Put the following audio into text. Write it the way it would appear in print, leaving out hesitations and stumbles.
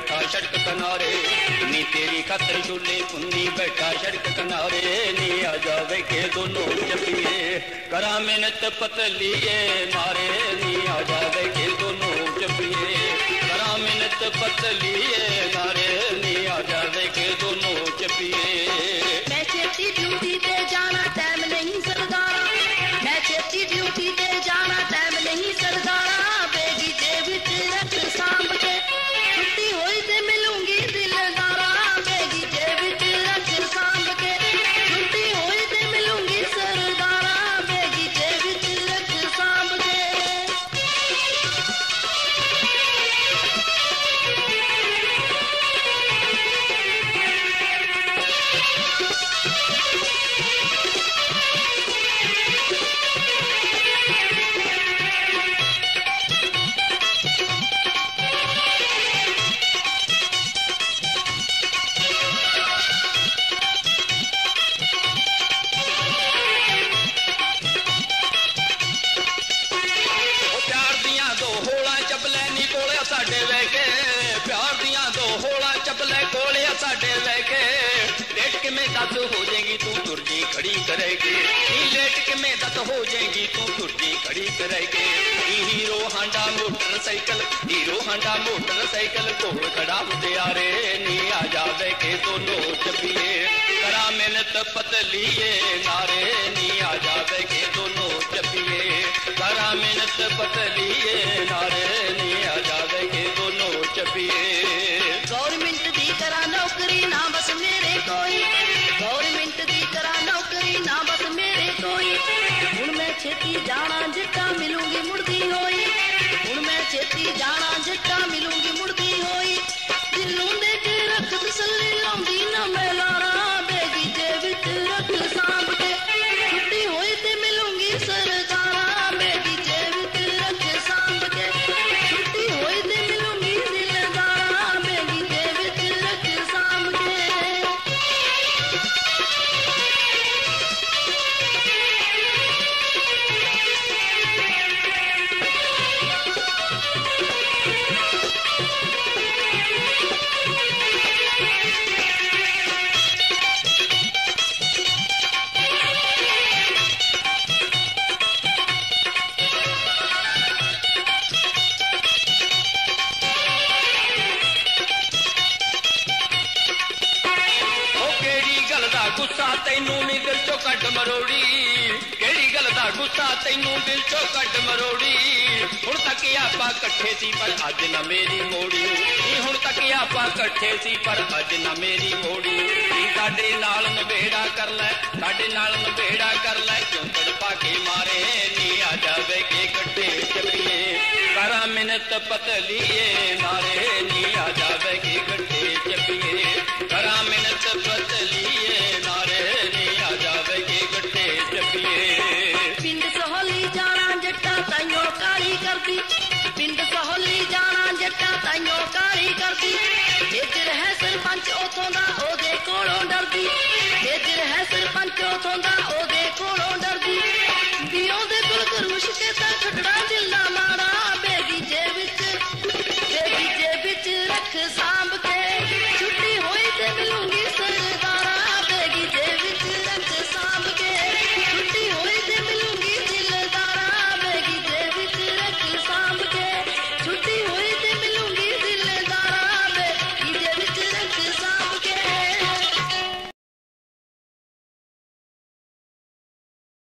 बैठा सड़क किनारे नी तेरी खातर झूले पुन्नी बैठा सड़क किनारे नी आ जावे के दोनों जपिए करा मेहनत पतलिए नारे नी आ जावे के दोनों जपिए करा मेहनत पतलिए नारे नी आ जावे के दोनों जपिए। मैं छेती ड्यूटी पे जाना टाइम नहीं सरदारा मैं छेती ड्यूटी पे जाना टाइम नहीं सरदारा बेगी जेब च रख सांभ के छुट्टी होई ते मिलूंगी दिलदारा बेगी जेब च रख सांभ के छुट्टी होई ते मिलूंगी सरदारा बेगी जेब च रख सांभ के। लेट के मैं दत हो जाएगी तू तुरजी खड़ी करेगी लेट के मैं दत हो जाएगी तू तुरजी खड़ी करेगी हीरो हांडा मोटरसाइकिल कोल खड़ा मुटियारे नी आ जावे के दोनों जपिए करा मेहनत पतलिए नारे नी आ जावे के दोनों जपिए करा मेहनत पतलिए नारे नी आ जावे के दोनों जपिए। गवर्नमेंट दी करा नौकरी ना बस मेरे कोई गवर्नमेंट दी करा नौकरी ना बस मेरे कोई हुण मैं छेती जाना जिट्टा मिलूंगी मुड़दी होई हुण मैं छेती जाना जिट्टा मिलूंगी मुड़दी होई दिलों दे के रख तसल्ली लाउंदी ना मैं लारा बेगी जेब च रख सांभ के छुट्टी होई ते मिलूंगी सरदारा बेगी जेब च रख सांभ के छुट्टी होई ते मिलूंगी दिलदारा बेगी जेब च रख सांभ के। गुस्सा तैनू नी दिल चो कट मरोड़ी केड़ी गल दा गुस्सा तैनू दिल चो कट मरोड़ी हुण तक आपा कट्ठे सी पर अज न मेरी मोड़ी हुण तक आपा कट्ठे सी पर अज न मेरी मोड़ी साडे नाल नबेड़ा कर लै क्यों तड़पा के मारे नी आ जावे के कट्ठे चपिए करा मेहनत पतलिए नारे नी आ जावे के कट्ठे चपिए करा मेहनत पतलिए नारे नी आ जावे के कट्ठे चपिए। पिंड सोहली जाना जट्टा ताइयों काली करदी पिंड सोहली जाना जट्टा ताइयों काली करदी जेजर है सरपंच उथों दा ओदे कोलों डरदी जेजर है सरपंच उथों दा ओदे कोलों डरदी